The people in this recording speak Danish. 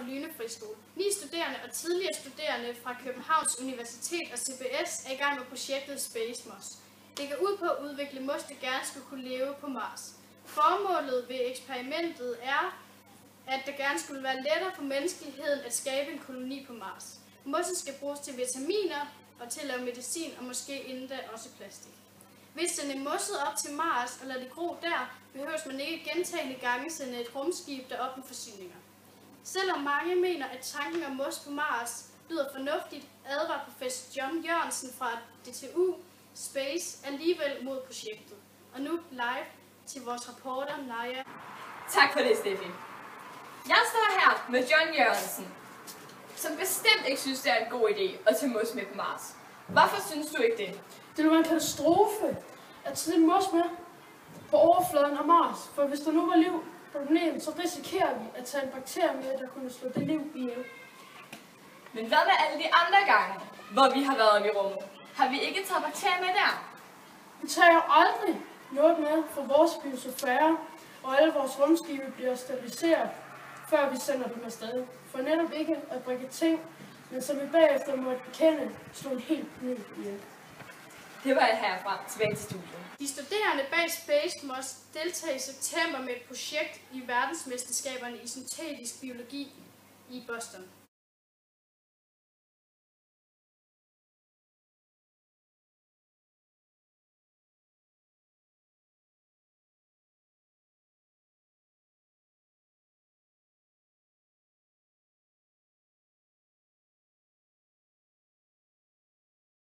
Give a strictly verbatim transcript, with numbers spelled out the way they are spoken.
fra Lyne Friskole. Ni studerende og tidligere studerende fra Københavns Universitet og C B S er i gang med projektet Space Moss. Det går ud på at udvikle mos, der gerne skulle kunne leve på Mars. Formålet ved eksperimentet er, at det gerne skulle være lettere for menneskeligheden at skabe en koloni på Mars. Mossen skal bruges til vitaminer og til at lave medicin og måske inden da også plastik. Hvis den er mosset op til Mars og lader det gro der, behøves man ikke gentagende gange sende et rumskib derop med forsyninger. Selvom mange mener, at tanken om mos på Mars lyder fornuftigt, advarer professor John Jørgensen fra D T U Space alligevel mod projektet. Og nu live til vores reporter Naja. Tak for det, Steffi. Jeg står her med John Jørgensen, som bestemt ikke synes, det er en god idé at tage mos med på Mars. Hvorfor synes du ikke det? Det vil være en katastrofe at tage mos med på overfladen af Mars, for hvis der nu var liv på planeten, så risikerer vi at tage en bakterie med, der kunne slå det liv ihjel. Men hvad med alle de andre gange, hvor vi har været i rummet? Har vi ikke taget bakterier med der? Vi tager jo aldrig noget med fra vores biosfære, og alle vores rumskibe bliver stabiliseret, før vi sender dem afsted. For netop ikke at bringe ting, men som vi bagefter måtte bekende, slå en helt ny ihjel. Det var jeg herfra tilbage til studiet. De studerende bag Space Moss deltager i september med et projekt i verdensmesterskaberne i syntetisk biologi i Boston.